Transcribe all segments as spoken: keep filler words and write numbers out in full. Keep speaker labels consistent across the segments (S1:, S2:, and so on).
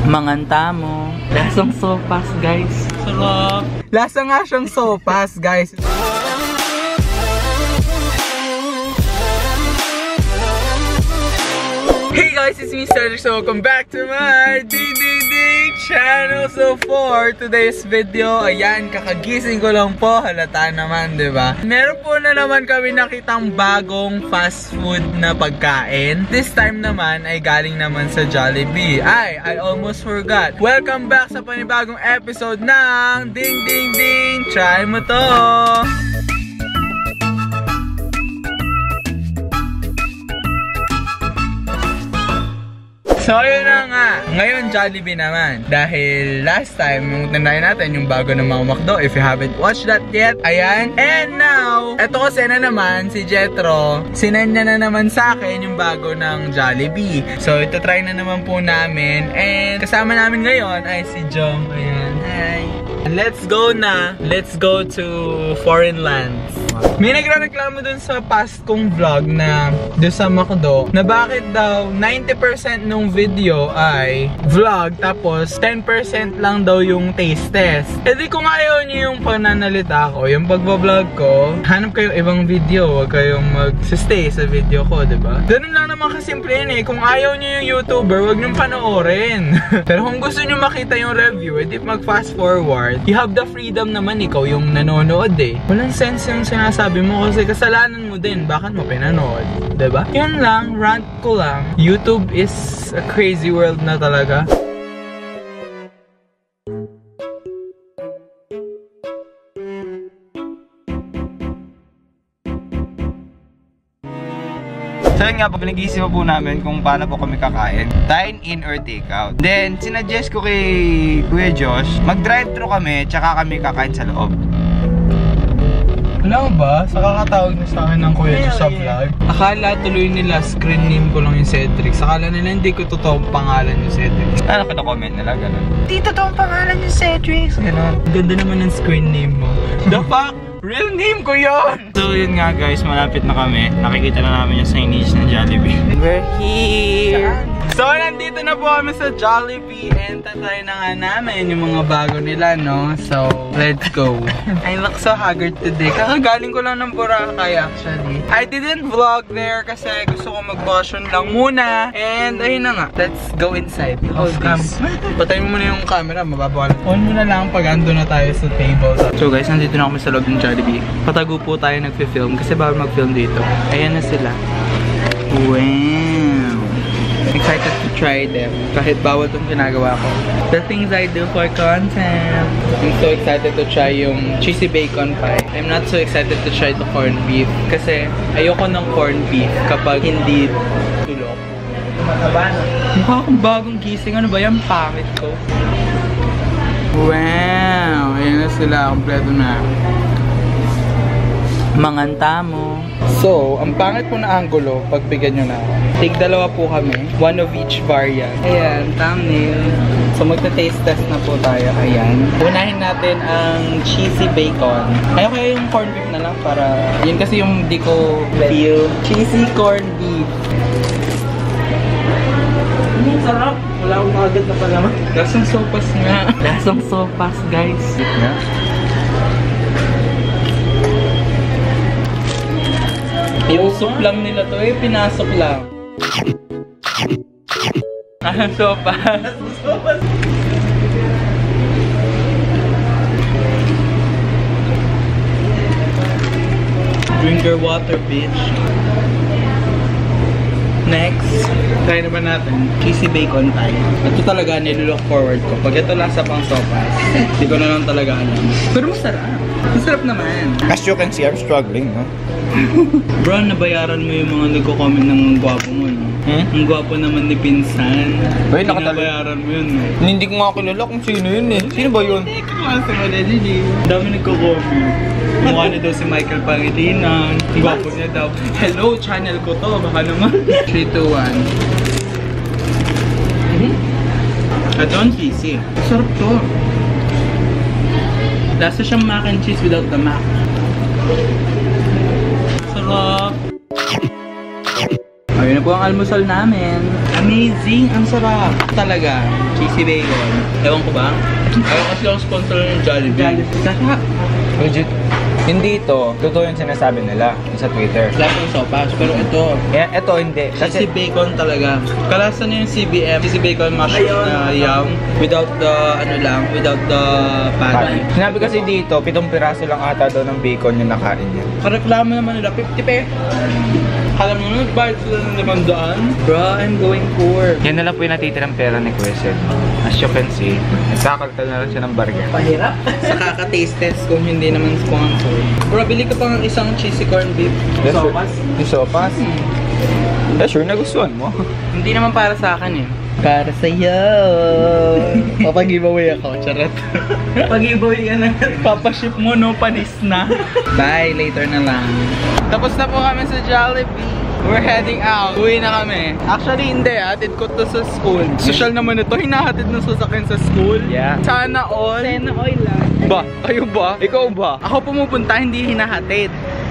S1: Manganta mo. Lasang sopas, guys. Sarap.
S2: Lasa nga siyang sopas, guys. Hey guys, it's me Cedric, so welcome back to my Ding Ding Ding channel. So for today's video, ayan, kakagising ko lang po, halata naman, diba? Meron po na naman kami nakitang bagong fast food na pagkain. This time naman ay galing naman sa Jollibee. Ay, I almost forgot. Welcome back sa panibagong episode ng Ding Ding Ding. Try mo to! So yun na nga, ngayon Jollibee naman. Dahil last time, yung tinry natin yung bago ng mga McDo. If you haven't watched that yet, ayan. And now, eto kasi na naman, si Jetro, sinanya na naman sa akin yung bago ng Jollibee. So ito try na naman po namin. And kasama namin ngayon ay si Jom. Ayan, hi. Let's go na. Let's go to foreign lands. May nagre-reklamo dun sa past kong vlog na dun sa McDo na bakit daw ninety percent nung video ay vlog tapos ten percent lang daw yung taste test. E di kung ayaw nyo yung pananalita ko, yung pagbablog ko, hanap kayong ibang video, huwag kayong mag-stay sa video ko, diba? Ganun lang naman kasimple yun eh. Kung ayaw nyo yung YouTuber, huwag nyo panoorin. Pero kung gusto nyo makita yung review, edi mag-fast forward. You have the freedom naman, ikaw yung nanonood eh. Walang sense yung sinasabi mo kasi kasalanan mo din. Bakit mo pinanood? Diba? Yun lang, rant ko lang. YouTube is a crazy world na talaga.
S3: So yun nga po, pinag-iisipan po namin kung paano po kami kakain. Dine-in or take-out. Then, sinuggest ko kay Kuya Josh, mag-drive-thru kami, tsaka kami kakain sa loob.
S2: Alam mo ba, sa kakatawag na sa akin ng Kuya Josh sa vlog, akala tuloy nila screen name ko lang yung Cedric. Akala nila hindi ko totoong pangalan yung Cedric.
S3: Ano ka na-comment nila, gano'n? Hindi totoong pangalan yung Cedric. Gano'n.
S2: Ganda naman ng screen name mo. The fuck? Real name ko yun!
S3: So yun nga guys, malapit na kami. Nakikita na namin yung signage ng Jollibee.
S1: We're here!
S2: So nandito na po kami sa Jollibee and tatry na nga namin yung mga bago nila, no? So, let's go! I look so haggard today. Kakagaling ko lang ng Boracay actually. I didn't vlog there kasi gusto ko mag-caution lang muna. And ayun na nga, let's go inside. Off cam. Patayin mo muna yung camera, mababawal. On mo na lang pag ando na tayo sa table.
S1: So guys, nandito na kami sa loob ng Jollibee. Patago po tayo nagfi-film kasi bawal mag-film dito. Ayan na sila. Wow! Excited to try them. Kahit bawal itong ginagawa ko. The things I do for content. I'm so excited to try yung cheesy bacon pie. I'm not so excited to try the corned beef. Kasi ayoko ng corned beef kapag hindi tulok. Mukha akong bagong gising. Ano ba yan? Pangit ko. Wow! Ayan na sila. Kompleto na. Manganta mo. So, ang pangit po na angulo, pagbigyan nyo na ako. Take dalawa po kami. One of each variant. Ayan, thumbnail. So, magta-taste test na po tayo. Ayan. Unahin natin ang cheesy bacon. Ayaw kaya yung corned beef na lang para... Yun kasi yung di ko feel. Cheesy corned beef. Ang sarap. Wala akong agad na palaman. Lasang sopas nga. Lasang sopas, guys. Yeah. Yung soup lang nila to eh, pinasok lang. Ah, sopas. Sopas. Drink your water, bitch. Next, try naman natin cheesy bacon pie. Ito talaga nilook forward ko. Pag ito lasa pang sopas, hindi ko na lang talaga alam. Pero masarap. Masarap naman.
S3: As you can see, I'm struggling, no?
S1: Bro, nabayaran mo yung mga nagko-comment ng gwapo mo, no?
S3: Hmm?
S1: Ang gwapo naman ni Pinsan.
S3: Uy, nakatalo.
S1: Nabayaran mo yun, no?
S3: Hindi ko nga kilala kung sino yun eh. Sino ba yun?
S1: Hindi ko klase mo, legit eh. Ang dami nagko-comment. Mukha na daw si Michael Pangilinan. Ang gwapo niya daw. Hello, channel ko to. Baka naman.
S2: three, two, one.
S1: Ito ang cheesy. Sarap to. Lasa siyang mac and cheese without the mac. Sarap. Ayun na po ang almusal namin. Amazing! Ang sarap! Talaga. Cheesy bacon. Ewan ko ba? Ayaw kasi ako sponsor ng Jollibee. Sarap!
S3: Legit. Hindi ito, totoo yung sinasabi nila sa Twitter.
S1: Lahat ng sopas, pero ito,
S3: Yeah, ito hindi.
S1: cheesy bacon talaga. Kalasan niyo yung C B M, cheesy bacon mashed na yum, without the, ano lang, without the patty.
S3: Sinabi kasi dito, pitong piraso lang ata daw ng bacon yung nakain niya.
S1: Kareklamo naman nila, fifty pe. Alam mo, nagbayad sila ng limandaan. Bro, I'm going poor.
S3: Yan na lang po yung natitirang pera ni Quezet. As you can see, nagkakalkal na lang siya ng bargain.
S1: Pahirap. Sa kaka-taste test kung hindi naman sponsor. Bro, bili ka pa ng isang cheesy corn beef. Sopas?
S3: Yung sopas? Hmm. Eh, sure, nagustuhan mo.
S1: Hindi naman para sa akin eh. Para sa'yo. Papag-giveaway ako, charot. Pag-giveaway ka na. Papaship mo, no? Panis na. Bye, later na lang. Tapos na po kami sa Jollibee. We're heading out. Uwi na kami. Actually, hindi. Hatid ko to sa school. Social naman ito. Hinahatid na sasakyan sa school.
S3: Yeah.
S1: Sana all. Sana all lang. Ba? Kayo ba? Ikaw ba? Ako pumupunta, hindi hinahatid.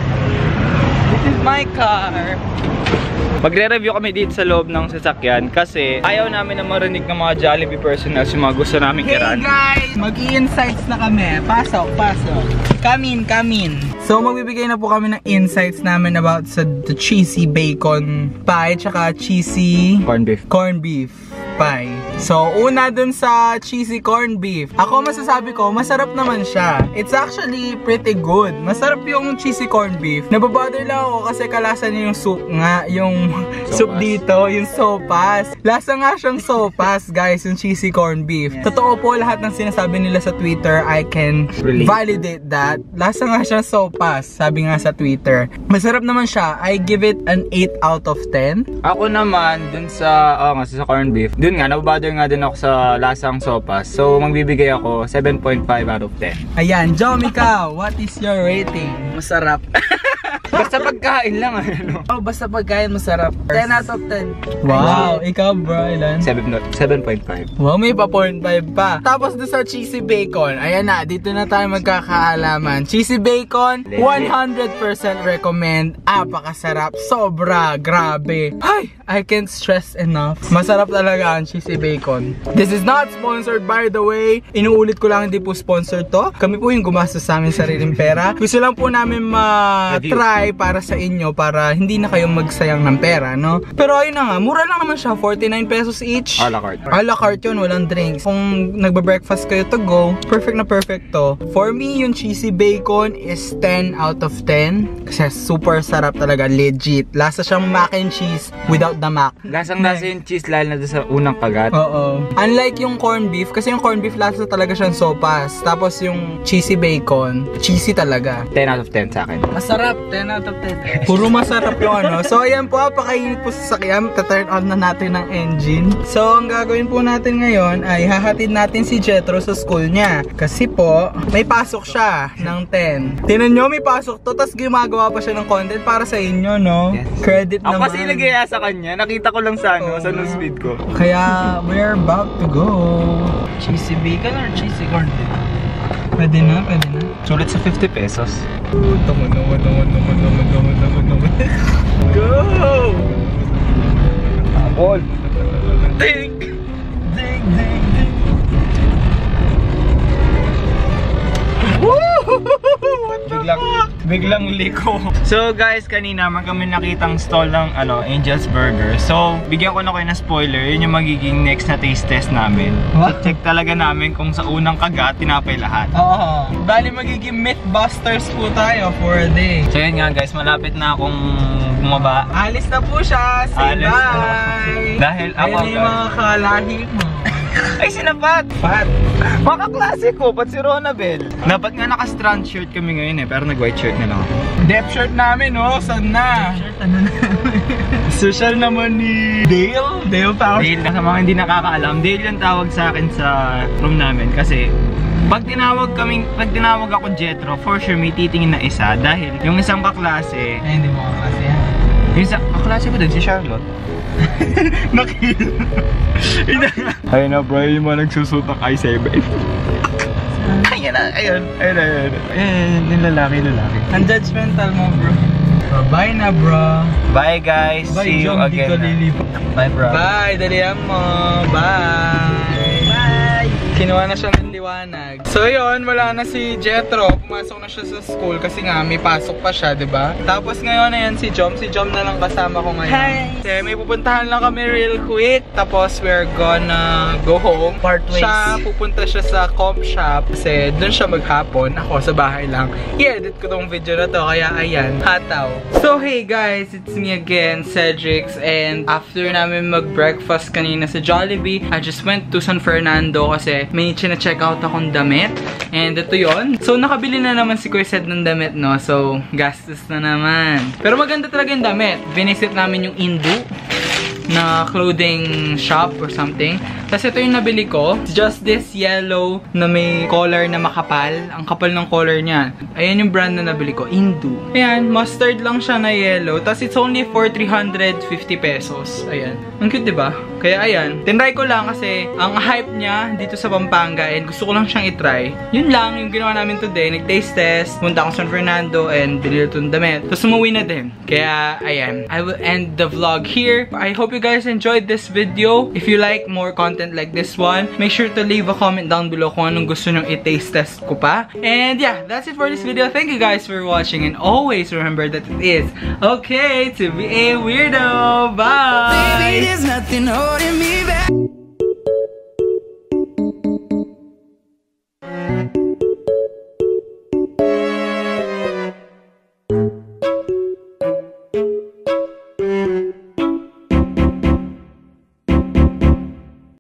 S1: This is my car.
S3: Magre-review kami dito sa loob ng sasakyan kasi ayaw namin na marinig ng mga Jollibee personals yung mga gusto namin
S1: Hey
S3: kiran.
S1: guys! Mag-i-insights na kami. Pasok, pasok. Come in, come in. So, magbibigay na po kami ng insights namin about sa the cheesy bacon pie tsaka cheesy
S3: Corn beef.
S1: corn beef pie. So, una dun sa cheesy corn beef. Ako masasabi ko, masarap naman siya. It's actually pretty good. Masarap yung cheesy corn beef. Nababother lang ako kasi kalasan niya yung soup nga. Yung soup dito, yung sopas. Lasa nga siyang sopas, guys, yung cheesy corn beef. Yeah. Totoo po lahat ng sinasabi nila sa Twitter. I can
S3: Really?
S1: validate that. Lasa nga siyang sopas, sabi nga sa Twitter. Masarap naman siya. I give it an eight out of ten.
S3: Ako naman, dun sa, oh, nga, sa corn beef, dun nga, nababother nga din ako sa lasang sopas. So, magbibigay ako seven point five out of ten.
S1: Ayan, Jomika, what is your rating? Masarap.
S3: Basta pagkain lang, ano?
S1: Oh, basta pagkain masarap. ten out of ten. Wow, ikaw bro, ilan?
S3: seven point five.
S1: Wow, may pa point five pa. Tapos doon sa cheesy bacon, ayan na, dito na tayo magkakaalaman. Cheesy bacon, one hundred percent recommend. Apakasarap, sobra, grabe. Ay, I can't stress enough. Masarap talaga ang cheesy bacon. This is not sponsored by the way. Inuulit ko lang, hindi po sponsored to. Kami po yung gumastos sa amin sariling pera. Gusto lang po namin ma-try para sa inyo para hindi na kayo magsayang ng pera, no? Pero ayun na nga, mura lang naman siya, forty-nine pesos each.
S3: A la carte.
S1: A la carte yun, walang drinks. Kung nagbe-breakfast kayo to go, perfect na perfect to. For me, yung cheesy bacon is ten out of ten. Kasi super sarap talaga, legit. Lasa siyang mac and cheese without the mac.
S3: Lasang-lasa yung cheese lalo na doon sa unang kagat.
S1: Oo. Unlike yung corn beef, kasi yung corn beef lasa talaga siyang sopas. Tapos yung cheesy bacon, cheesy talaga.
S3: ten out of ten sa akin.
S1: Masarap, ten out of ten. Puro masarap yung ano. So ayan po, pakainit po sa sakyan. Ta-turn on na natin ng engine. So ang gagawin po natin ngayon ay hahatid natin si Jetro sa school niya. Kasi po, may pasok siya ng ten. Tinan nyo, may pasok to. Tapos gumagawa pa siya ng content para sa inyo, no?
S3: Yes.
S1: Credit
S3: Ako
S1: naman.
S3: kasi nagaya sa kanya. Nakita ko lang sa ano,
S1: Oo.
S3: sa newsfeed ko.
S1: Kaya, we're about to go. Cheesy bacon or cheesy corn beef? Pwede na, pwede na.
S3: Sulit sa fifty pesos.
S1: Naman, naman, naman, naman, naman, naman, naman, naman. Go!
S3: Apol.
S1: Ding! Ding, ding, ding. Woo! What the
S3: Biglang,
S1: fuck?
S3: biglang liko. So guys, kanina man kami nakitang stall ng ano, Angel's Burger. So, bigyan ko na kayo ng spoiler. Yun yung magiging next na taste test namin.
S1: What?
S3: Check talaga namin kung sa unang kagat, tinapay lahat.
S1: Oo. Bali magiging Mythbusters po tayo for a day.
S3: So yun nga guys, malapit na akong bumaba.
S1: Alis na po siya. Say
S3: Alis na.
S1: bye.
S3: Dahil ako,
S1: Ayun na yung mga kalahi mo.
S3: Ay, sinapat!
S1: Fat.
S3: Mga kaklase ko, ba't si Ronabel? Dapat nga naka-strand shirt kami ngayon eh, pero nag-white shirt na lang ako.
S1: Depth shirt namin, oh. Saan na? Shirt, ano na? Social naman ni Dale. Dale Power.
S3: Dale, sa mga hindi nakakaalam, Dale yung tawag sa akin sa room namin kasi pag tinawag kaming, pag tinawag ako Jetro, for sure may titingin na isa dahil yung isang kaklase,
S1: Ay, hindi mo kasi yan.
S3: yung isang kaklase ko din, si Charlotte.
S1: Nakil.
S3: Ayun na bro, yung mga nagsusot ng i seven. Ayun na, ayun, ayun, ayun. Ayun, yung lalaki, lalaki.
S1: Ang judgmental mo, bro.
S2: Bye na, bro.
S3: Bye guys.
S2: Bye,
S3: See you
S2: Jom, di ka
S3: again.
S2: lilipat.
S3: Bye bro.
S2: Bye, dalihan mo. Bye.
S3: Bye.
S2: Kinuha na siya ng liwanag. So yun, wala na si Jethro. Pumasok na siya sa school kasi nga may pasok pa siya, diba? Tapos ngayon ayan si Jom. Si Jom na lang kasama ko ngayon.
S3: Hi!
S2: Kasi may pupuntahan lang kami real quick. Tapos we're gonna go home.
S3: Part ways.
S2: Siya, pupunta siya sa comp shop kasi dun siya maghapon. Ako sa bahay lang. I-edit ko tong video na to. Kaya ayan, hataw. So hey guys, it's me again, Cedrix. And after namin mag-breakfast kanina sa Jollibee, I just went to San Fernando kasi may china-check out akong damit. And ito yon. So nakabili na naman si Kuya Sed ng damit, no? So gastos na naman. Pero maganda talaga yung damit. Visit namin yung Indu na clothing shop or something. Tapos ito yung nabili ko. It's just this yellow na may collar na makapal. Ang kapal ng collar niya. Ayan yung brand na nabili ko. Indu. Ayan, mustard lang siya na yellow. Tapos it's only for three hundred fifty pesos. Ayan. Ang cute, diba? Kaya ayan. Tinry ko lang kasi ang hype niya dito sa Pampanga and gusto ko lang siyang itry. Yun lang yung ginawa namin today. Nag-taste test. Punta akong San Fernando and binili itong damit. Tapos umuwi na din. Kaya ayan. I will end the vlog here. I hope you guys enjoyed this video. If you like more content like this one, make sure to leave a comment down below kung anong gusto nyong i-taste test ko pa. And yeah, that's it for this video. Thank you guys for watching and always remember that it is okay to be a weirdo. Bye!
S4: Baby, there's nothing holding me back.